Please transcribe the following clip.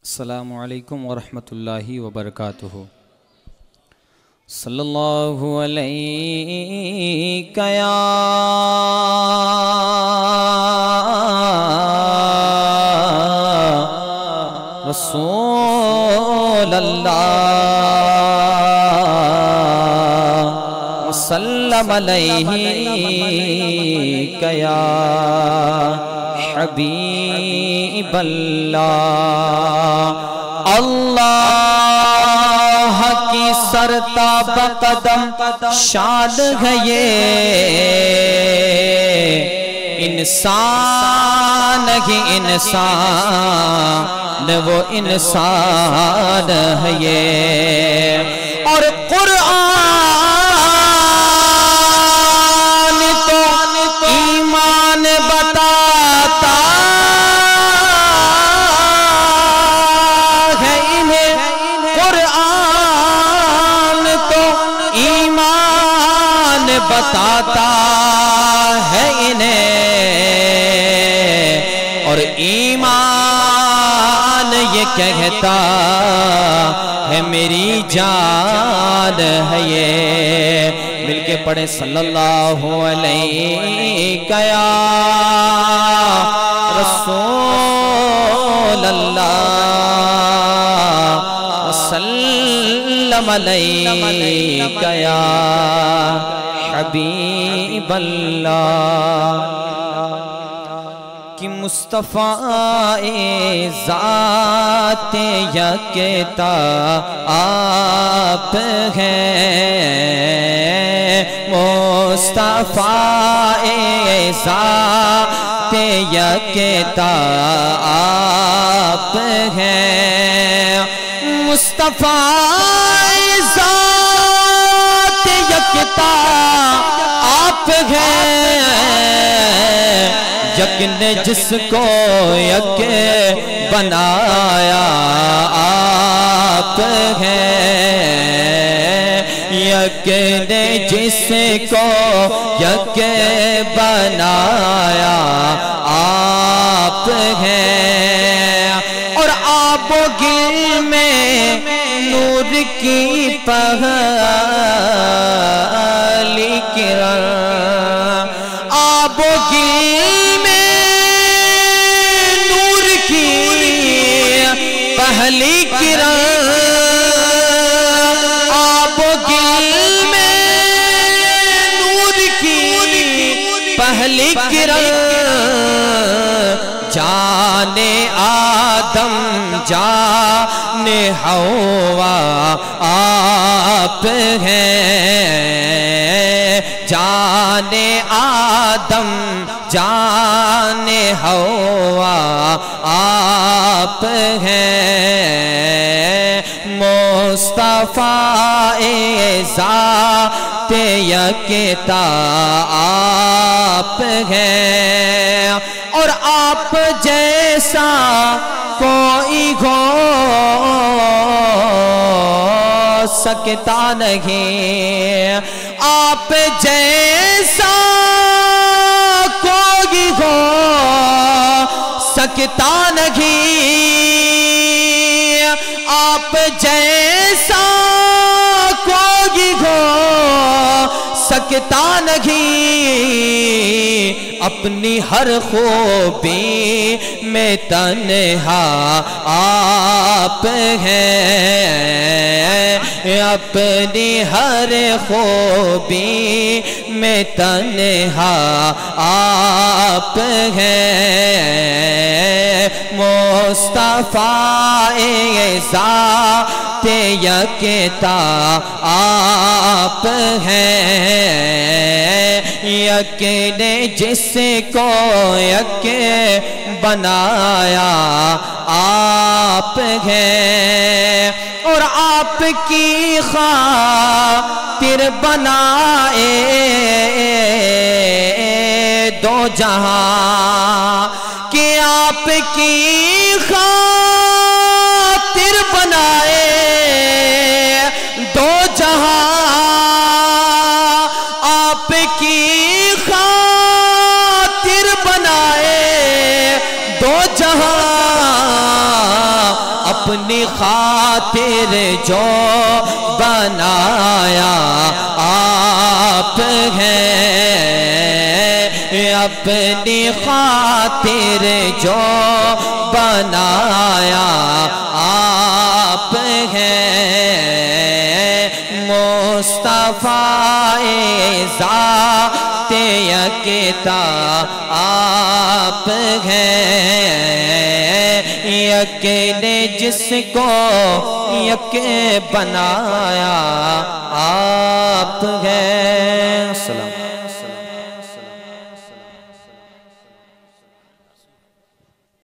السلام علیکم ورحمۃ اللہ وبرکاتہ۔ صلی اللہ علیہ یا رسول اللہ، وسلم علیہ یا حبیب اللہ۔ اللہ کی سرتاب قدم شان ہے یہ، انسان ہی انسان وہ انسان ہے یہ، اور قرآن تو ایمان بتاتا ہے انہیں، قرآن تو ایمان بتاتا ہے انہیں، اور ایمان یہ کہتا ہے میری جان ہے یہ۔ مل کے پڑھیں صلی اللہ علیہ یا رسول اللہ، وسلم علیہ یا حبیب اللہ۔ کہ مصطفیٰ ذات یکتا آپ ہیں، مصطفیٰ ذات یکتا آپ ہیں، مصطفیٰ ذات یکتا آپ ہیں، یک نے جس کو یک بنایا آپ ہیں، یک نے جس کو یک بنایا آپ ہیں، اور آب و گل میں نور کی پہلی کرن، آب و گل پہلی کرن، آب و گل میں نور کی پہلی کرن، جان آدم جان حوا آپ ہیں، جان آدم جان حوا آپ ہیں، مصطفیٰ ذات یکتا آپ ہیں، اور آپ جیسا کوئی ہو سکتا نہیں، آپ جیسا کوئی ہو سکتا نہیں، آپ جیسا کوئی ہو سکتا نہیں، اپنی ہر خوبی میں تنہا آپ ہیں، اپنی ہر خوبی میں تنہا آپ ہیں، مصطفیٰ ذات یکتا آپ ہیں، یک نے جس کو یک بنایا آپ ہیں، اور آپ کی خاطر بنائے دو جہاں، کہ آپ کی خاطر بنائے دو جہاں، آپ کی خاطر بنائے دو جہاں، اپنی خاطر جو بنایا آپ ہیں، اپنی خاطر جو بنایا آپ ہیں، مصطفیٰ ذات یکتا آپ ہیں، یک نے جس کو یک بنایا آپ ہیں۔